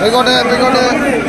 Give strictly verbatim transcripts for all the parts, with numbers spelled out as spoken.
Picote, picote.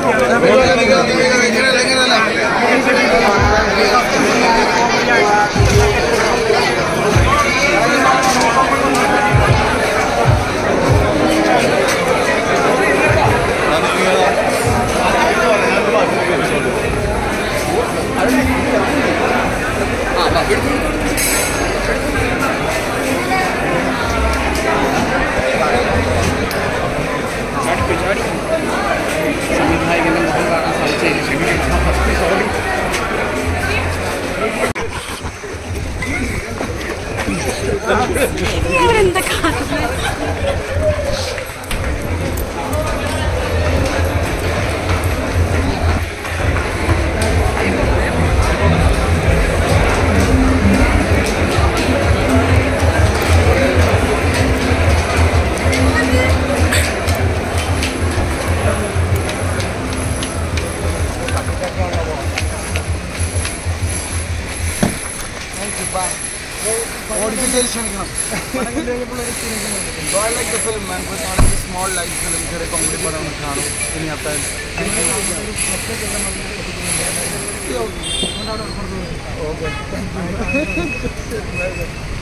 ഇവരെന്താ കാണുന്നത്? What is the solution? I like the film, man. But not a small light film. There is comedy but I'm not. Okay.